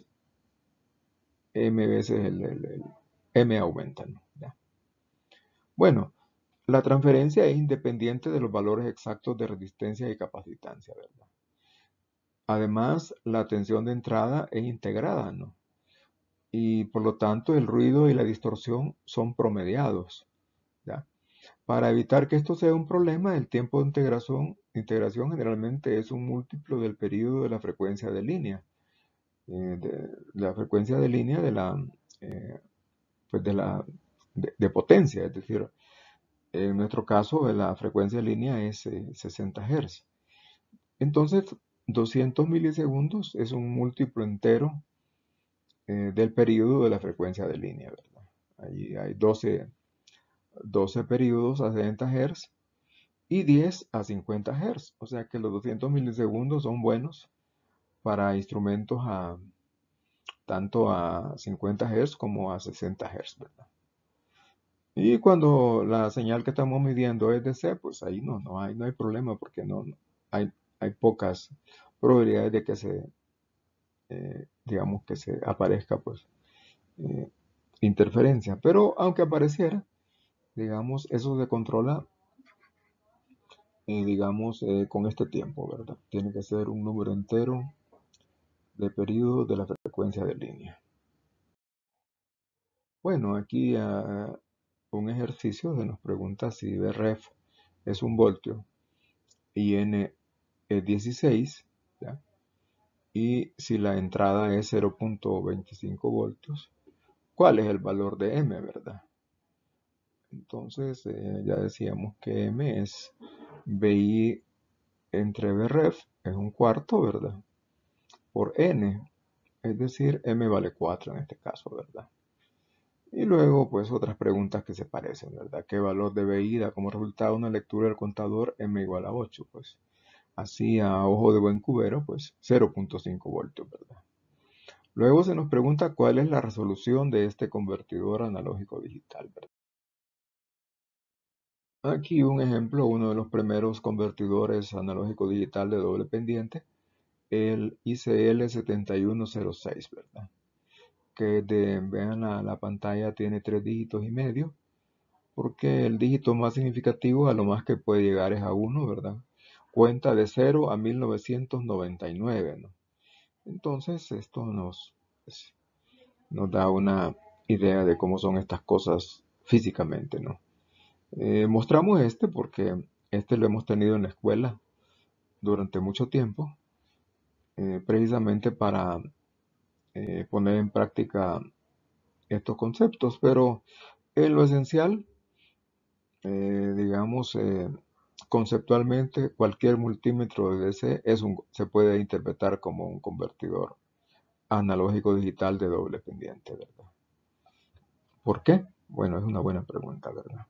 M veces el, el- el M aumenta, ¿no? ¿Ya? Bueno, la transferencia es independiente de los valores exactos de resistencia y capacitancia, ¿verdad? Además, la tensión de entrada es integrada, ¿no? Y por lo tanto el ruido y la distorsión son promediados, ¿ya? Para evitar que esto sea un problema, el tiempo de integración, integración generalmente es un múltiplo del periodo de la frecuencia de línea, eh, de, la frecuencia de línea de la, eh, pues de la de, de potencia, es decir, en nuestro caso la frecuencia de línea es eh, sesenta Hz. Entonces, doscientos milisegundos es un múltiplo entero eh, del periodo de la frecuencia de línea, ¿verdad? Allí hay doce, doce periodos a sesenta Hz y diez a cincuenta Hz. O sea que los doscientos milisegundos son buenos para instrumentos a tanto a cincuenta Hz como a sesenta Hz, ¿verdad? Y cuando la señal que estamos midiendo es D C, pues ahí no, no hay, no hay problema porque no, no- hay, hay pocas probabilidades de que se, eh, digamos, que se aparezca, pues, eh, interferencia. Pero aunque apareciera, digamos, eso se controla, eh, digamos, eh, con este tiempo, ¿verdad? Tiene que ser un número entero de periodos de la frecuencia de línea. Bueno, aquí ah, un ejercicio se nos pregunta si V ref es un voltio y N es dieciséis, ¿ya? Y si la entrada es cero punto veinticinco voltios, ¿cuál es el valor de M, verdad? Entonces, eh, ya decíamos que M es B I entre V ref, es un cuarto, ¿verdad? Por N, es decir, M vale cuatro en este caso, ¿verdad? Y luego, pues, otras preguntas que se parecen, ¿verdad? ¿Qué valor de B I da como resultado una lectura del contador M igual a ocho? Pues, así a ojo de buen cubero, pues, cero punto cinco voltios, ¿verdad? Luego se nos pregunta cuál es la resolución de este convertidor analógico digital, ¿verdad? Aquí un ejemplo, uno de los primeros convertidores analógico digital de doble pendiente, el I C L setenta y uno cero seis, ¿verdad? Que de, vean la, la pantalla tiene tres dígitos y medio, porque el dígito más significativo a lo más que puede llegar es a uno, ¿verdad? Cuenta de cero a mil novecientos noventa y nueve, ¿no? Entonces esto nos, pues, nos da una idea de cómo son estas cosas físicamente, ¿no? Eh, mostramos este porque este lo hemos tenido en la escuela durante mucho tiempo, eh, precisamente para eh, poner en práctica estos conceptos, pero en lo esencial, eh, digamos, eh, conceptualmente cualquier multímetro de D C es un, se puede interpretar como un convertidor analógico digital de doble pendiente, ¿verdad? ¿Por qué? Bueno, es una buena pregunta, ¿verdad?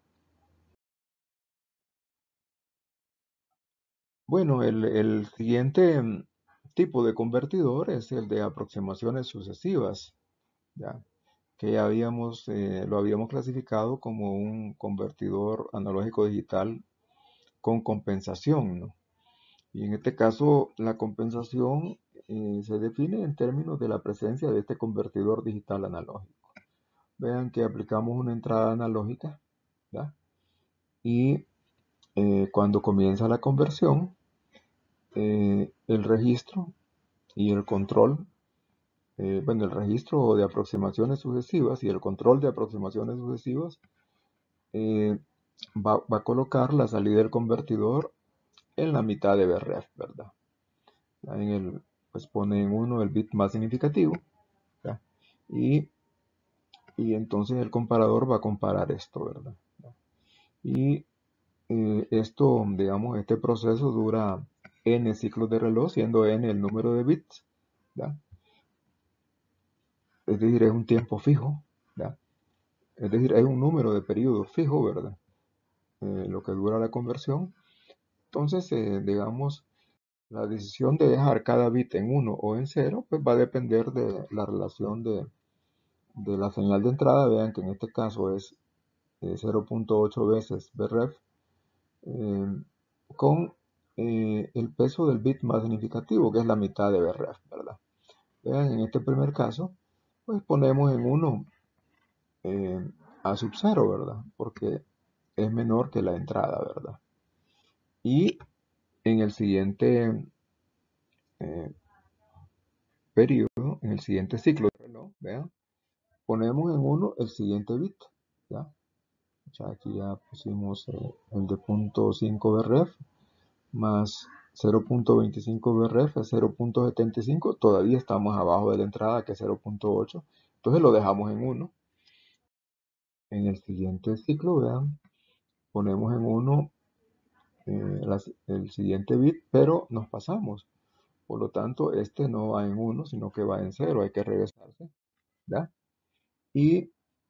Bueno, el, el siguiente mm, tipo de convertidor es el de aproximaciones sucesivas, ¿ya? Que ya habíamos, eh, lo habíamos clasificado como un convertidor analógico digital con compensación, ¿no? Y en este caso, la compensación eh, se define en términos de la presencia de este convertidor digital analógico. Vean que aplicamos una entrada analógica, ¿ya? Y eh, cuando comienza la conversión, eh, el registro y el control, eh, bueno, el registro de aproximaciones sucesivas y el control de aproximaciones sucesivas eh, va, va, a colocar la salida del convertidor en la mitad de B R E F, ¿verdad? En el, pues pone en uno el bit más significativo, ¿ya? Y, y entonces el comparador va a comparar esto, ¿verdad? Y eh, esto, digamos, este proceso dura n ciclos de reloj, siendo n el número de bits, ¿ya? Es decir, es un tiempo fijo, ¿ya? Es decir, es un número de periodos fijo, ¿verdad? Eh, lo que dura la conversión. Entonces, eh, digamos, la decisión de dejar cada bit en uno o en cero, pues va a depender de la relación de, de la señal de entrada. Vean que en este caso es eh, cero punto ocho veces B R E F eh, con eh, el peso del bit más significativo, que es la mitad de B R E F, ¿verdad? Vean, en este primer caso, pues ponemos en uno eh, a sub cero, ¿verdad? Porque es menor que la entrada, ¿verdad? Y en el siguiente eh, periodo, en el siguiente ciclo de reloj, vean, ponemos en uno el siguiente bit, ¿ya? Ya aquí ya pusimos eh, el de punto cinco B R E F más cero punto veinticinco B R E F es cero punto setenta y cinco, todavía estamos abajo de la entrada que es cero punto ocho, entonces lo dejamos en uno. En el siguiente ciclo, vean, ponemos en uno eh, las, el siguiente bit, pero nos pasamos. Por lo tanto, este no va en uno, sino que va en cero, hay que regresarse, ¿ya? Y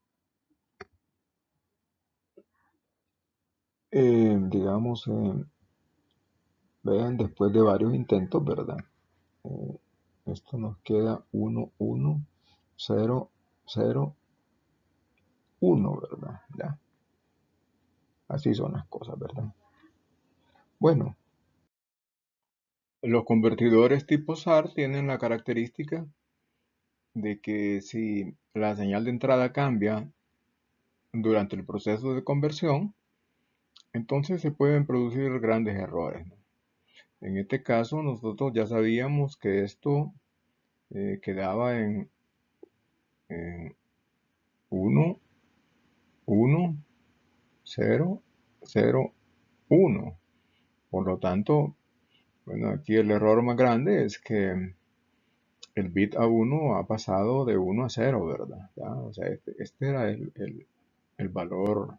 eh, digamos, eh, vean, después de varios intentos, ¿verdad? Eh, esto nos queda uno, uno, cero, cero, uno, ¿verdad? Ya, así son las cosas, ¿verdad? Bueno, los convertidores tipo S A R tienen la característica de que si la señal de entrada cambia durante el proceso de conversión, entonces se pueden producir grandes errores, ¿no? En este caso, nosotros ya sabíamos que esto eh, quedaba en, en uno, uno, cero, cero, uno. Por lo tanto, bueno, aquí el error más grande es que el bit a uno ha pasado de uno a cero, ¿verdad? ¿Ya? O sea, este, este era el, el, el valor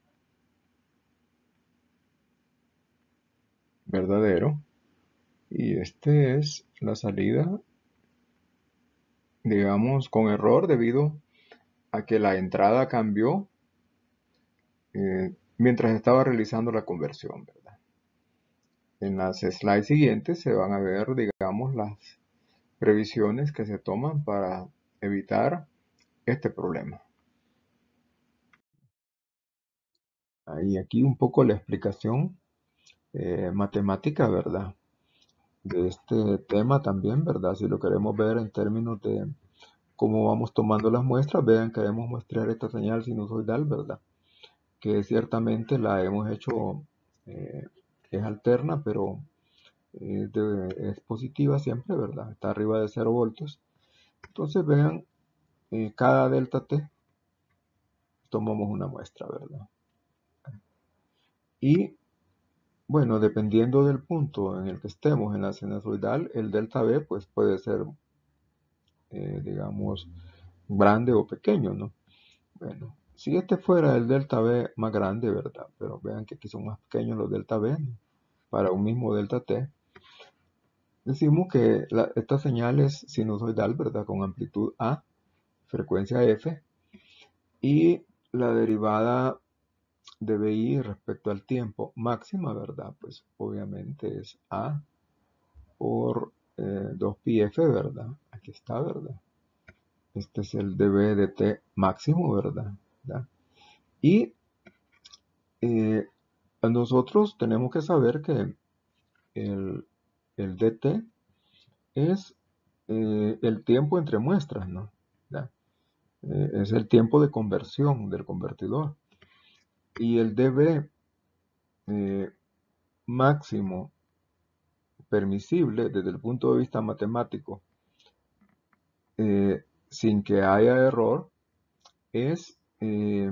verdadero y este es la salida, digamos, con error debido a que la entrada cambió eh, mientras estaba realizando la conversión, ¿verdad? En las slides siguientes se van a ver, digamos, las previsiones que se toman para evitar este problema. Y aquí un poco la explicación eh, matemática, ¿verdad? De este tema también, ¿verdad? Si lo queremos ver en términos de cómo vamos tomando las muestras, vean, queremos muestrear esta señal sinusoidal, ¿verdad? Que ciertamente la hemos hecho, eh, es alterna, pero eh, de, es positiva siempre, ¿verdad? Está arriba de cero voltios. Entonces vean, eh, cada delta T tomamos una muestra, ¿verdad? Y bueno, dependiendo del punto en el que estemos en la sinusoidal, el delta B pues puede ser, eh, digamos, grande o pequeño, ¿no? Bueno, Si este fuera el delta B más grande, ¿verdad? Pero vean que aquí son más pequeños los delta B, ¿no? Para un mismo delta T. Decimos que la- esta señal es sinusoidal, ¿verdad? Con amplitud A, frecuencia F, y la derivada de B I respecto al tiempo máxima, ¿verdad? Pues obviamente es A por eh, dos pi f, ¿verdad? Aquí está, ¿verdad? Este es el dB de T máximo, ¿verdad? ¿verdad? Y eh, nosotros tenemos que saber que el, el dt es eh, el tiempo entre muestras, ¿no? ¿verdad? Eh, es el tiempo de conversión del convertidor. Y el dB eh, máximo permisible desde el punto de vista matemático, eh, sin que haya error, es, eh,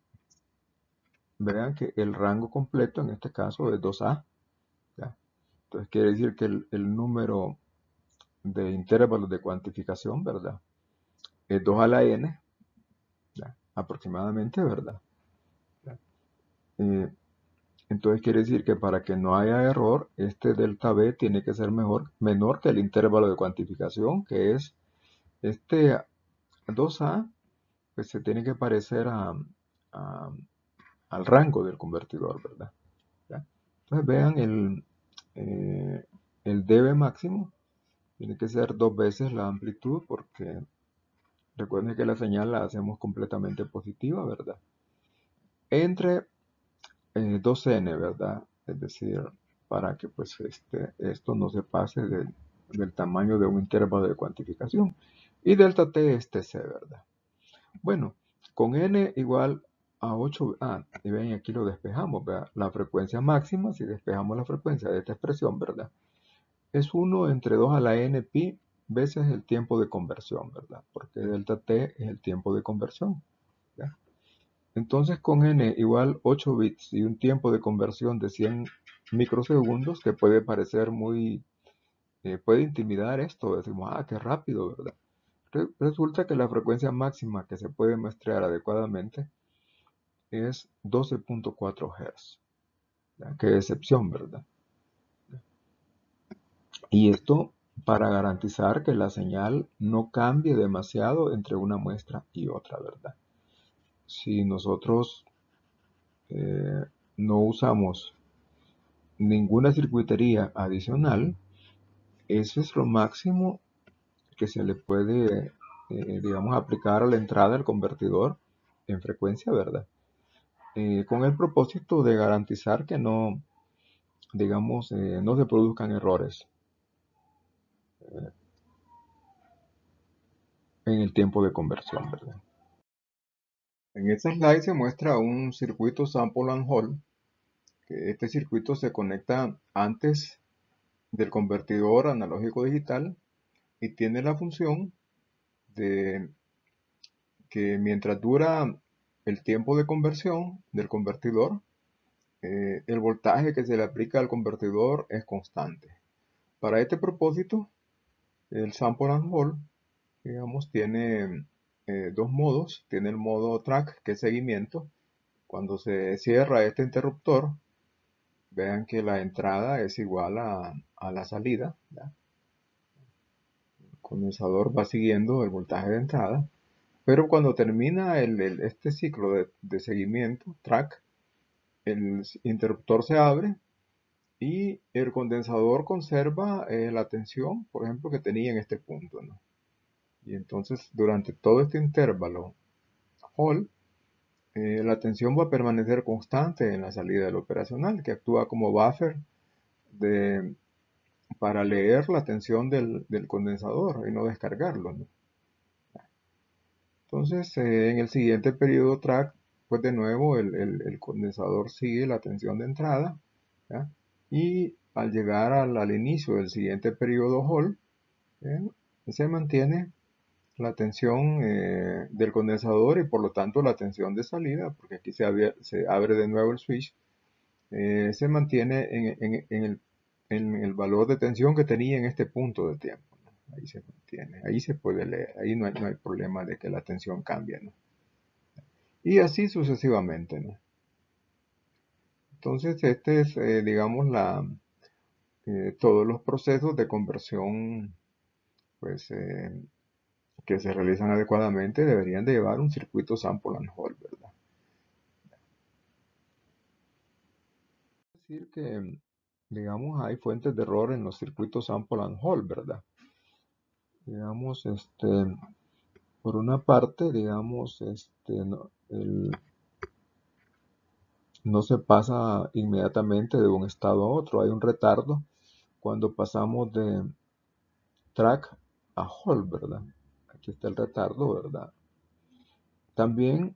vean que el rango completo en este caso es dos A. ¿ya? Entonces quiere decir que el, el número de intervalos de cuantificación, ¿verdad? Es dos a la n, ¿ya? Aproximadamente, ¿verdad? ¿ya? Eh, entonces quiere decir que para que no haya error, este delta B tiene que ser mejor, menor que el intervalo de cuantificación, que es este dos A, pues se tiene que parecer a, a- al rango del convertidor, ¿verdad? ¿Ya? Entonces vean el, eh, el dB máximo tiene que ser dos veces la amplitud porque recuerden que la señal la hacemos completamente positiva, ¿verdad? Entre eh, dos n, ¿verdad? Es decir, para que pues este, esto no se pase del, del tamaño de un intervalo de cuantificación. Y delta t es T C, ¿verdad? Bueno, con n igual a ocho, ah, y ven, aquí lo despejamos, ¿verdad? La frecuencia máxima, si despejamos la frecuencia de esta expresión, ¿verdad? Es uno entre dos a la n pi veces el tiempo de conversión, ¿verdad? Porque delta t es el tiempo de conversión, ¿ya? Entonces con n igual ocho bits y un tiempo de conversión de cien microsegundos, que puede parecer muy, eh, puede intimidar esto, decimos, ah, qué rápido, ¿verdad? Re- resulta que la frecuencia máxima que se puede muestrear adecuadamente es doce punto cuatro Hz. ¿ya? Qué excepción, ¿verdad? Y esto para garantizar que la señal no cambie demasiado entre una muestra y otra, ¿verdad? Si nosotros eh, no usamos ninguna circuitería adicional, eso es lo máximo que se le puede, eh, digamos, aplicar a la entrada del convertidor en frecuencia, ¿verdad? Eh, con el propósito de garantizar que no, digamos, eh, no se produzcan errores eh, en el tiempo de conversión, ¿verdad? En este slide se muestra un circuito sample and hold, que este circuito se conecta antes del convertidor analógico digital y tiene la función de que mientras dura el tiempo de conversión del convertidor, eh, el voltaje que se le aplica al convertidor es constante. Para este propósito, el sample and hold, digamos, tiene eh, dos modos. Tiene el modo track, que es seguimiento. Cuando se cierra este interruptor, vean que la entrada es igual a, a la salida. ¿ya? El condensador va siguiendo el voltaje de entrada. Pero cuando termina el, el- este ciclo de, de seguimiento, track, el interruptor se abre y el condensador conserva eh, la tensión, por ejemplo, que tenía en este punto, ¿no? Y entonces, durante todo este intervalo Hall, eh, la tensión va a permanecer constante en la salida del operacional, que actúa como buffer de, para leer la tensión del, del condensador y no descargarlo, ¿no? Entonces, eh, en el siguiente periodo track, pues de nuevo el, el- el condensador sigue la tensión de entrada, ¿ya? Y al llegar al, al inicio del siguiente periodo Hall, ¿eh? se mantiene la tensión eh, del condensador y por lo tanto la tensión de salida, porque aquí se, abre, se abre de nuevo el switch, eh, se mantiene en, en- en el, en el valor de tensión que tenía en este punto de tiempo, ¿no? Ahí se mantiene, ahí se puede leer, ahí no hay, no hay problema de que la tensión cambie, ¿no? y así sucesivamente, ¿no? Entonces, este es, eh, digamos, la, eh, todos los procesos de conversión, pues, eh, que se realizan adecuadamente deberían de llevar un circuito sample and hold, ¿verdad? Es decir que, digamos, hay fuentes de error en los circuitos sample and hold, ¿verdad? Digamos, este, por una parte, digamos, este, no, el- no se pasa inmediatamente de un estado a otro. Hay un retardo cuando pasamos de track a hold, ¿verdad? Aquí está el retardo, ¿verdad? También,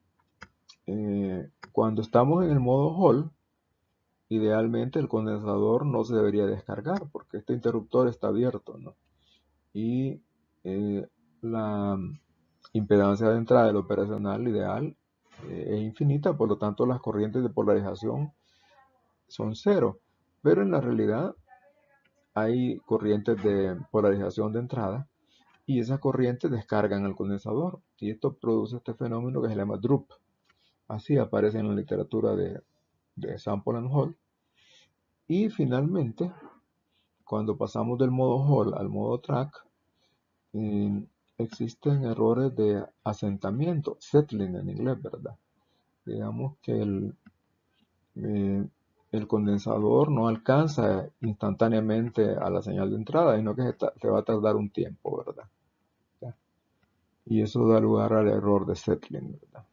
eh, cuando estamos en el modo hold, idealmente el condensador no se debería descargar porque este interruptor está abierto, ¿no? Y eh, la impedancia de entrada del operacional ideal eh, es infinita, por lo tanto las corrientes de polarización son cero. Pero en la realidad hay corrientes de polarización de entrada y esas corrientes descargan al condensador y esto produce este fenómeno que se llama droop. Así aparece en la literatura de, de Sample and Hold. Y finalmente, cuando pasamos del modo hold al modo track, eh, existen errores de asentamiento, settling en inglés, ¿verdad? Digamos que el, eh, el condensador no alcanza instantáneamente a la señal de entrada, sino que se, se va a tardar un tiempo, ¿verdad? ¿Ya? Y eso da lugar al error de settling, ¿verdad?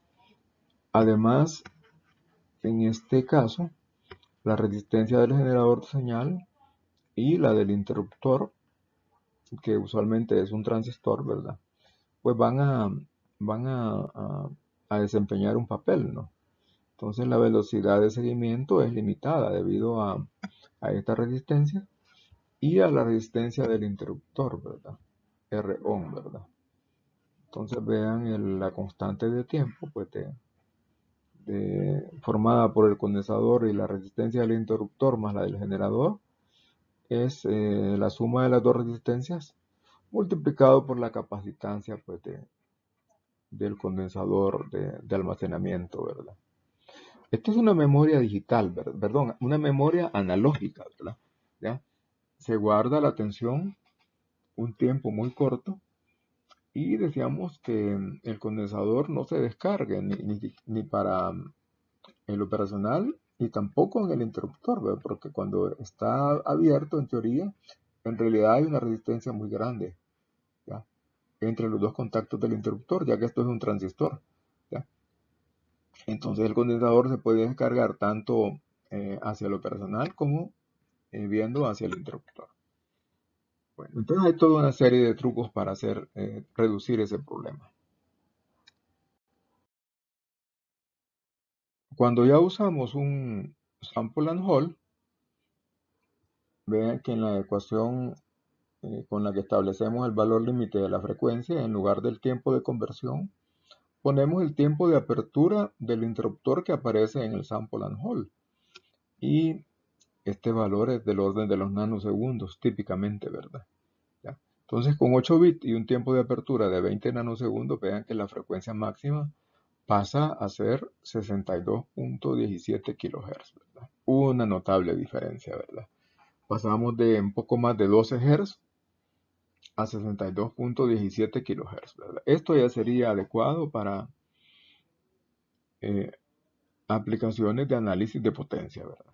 Además, en este caso, la resistencia del generador de señal y la del interruptor, que usualmente es un transistor, ¿verdad? Pues van a, van a, a, a desempeñar un papel, ¿no? Entonces la velocidad de seguimiento es limitada debido a, a esta resistencia y a la resistencia del interruptor, ¿verdad? R on, ¿verdad? Entonces vean el- la constante de tiempo, pues de, de- formada por el condensador y la resistencia del interruptor más la del generador, es eh, la suma de las dos resistencias multiplicado por la capacitancia, pues, de, del condensador de, de almacenamiento, ¿verdad? Esto es una memoria digital, ¿verdad? Perdón, una memoria analógica, ¿verdad? ¿Ya? Se guarda la tensión un tiempo muy corto y decíamos que el condensador no se descargue ni, ni, ni para el operacional y tampoco en el interruptor, ¿verdad? Porque cuando está abierto, en teoría, en realidad hay una resistencia muy grande, ¿ya? Entre los dos contactos del interruptor, ya que esto es un transistor, ¿ya? Entonces el condensador se puede descargar tanto eh, hacia el operacional como eh, viendo hacia el interruptor. Bueno, entonces hay toda una serie de trucos para hacer eh, reducir ese problema. Cuando ya usamos un sample and hold, vean que en la ecuación eh, con la que establecemos el valor límite de la frecuencia, en lugar del tiempo de conversión, ponemos el tiempo de apertura del interruptor que aparece en el sample and hold. Y este valor es del orden de los nanosegundos, típicamente, ¿verdad? ¿Ya? Entonces, con ocho bits y un tiempo de apertura de veinte nanosegundos, vean que la frecuencia máxima pasa a ser sesenta y dos punto diecisiete kilohertz, ¿verdad? Una notable diferencia, ¿verdad? Pasamos de un poco más de doce hertz a sesenta y dos punto diecisiete kilohertz, ¿verdad? Esto ya sería adecuado para eh, aplicaciones de análisis de potencia, ¿verdad?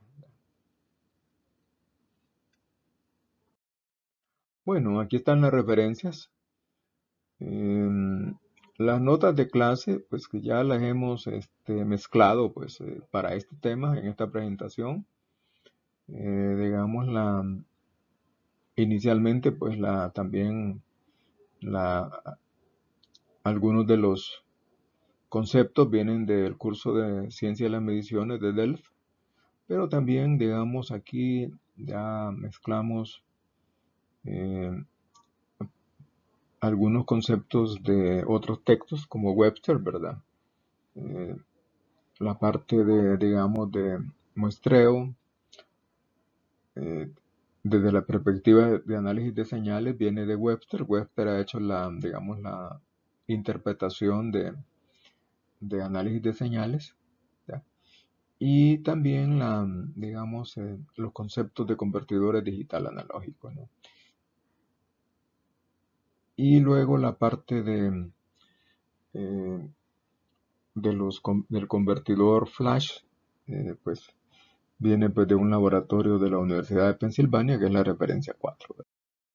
Bueno, aquí están las referencias. Em, las notas de clase, pues que ya las hemos este, mezclado pues, eh, para este tema, en esta presentación. Eh, digamos, la, inicialmente, pues la, también la, algunos de los conceptos vienen del curso de Ciencia de las Mediciones de Delft, pero también, digamos, aquí ya mezclamos eh, algunos conceptos de otros textos como Webster, ¿verdad? Eh, la parte de, digamos, de muestreo, eh, desde la perspectiva de, de análisis de señales, viene de Webster. Webster ha hecho la, digamos, la interpretación de, de análisis de señales, ¿ya? Y también la, digamos, eh, los conceptos de convertidores digital analógicos, ¿no? Y luego la parte de, eh, de los, del convertidor flash, eh, pues viene pues de un laboratorio de la Universidad de Pensilvania, que es la referencia cuatro.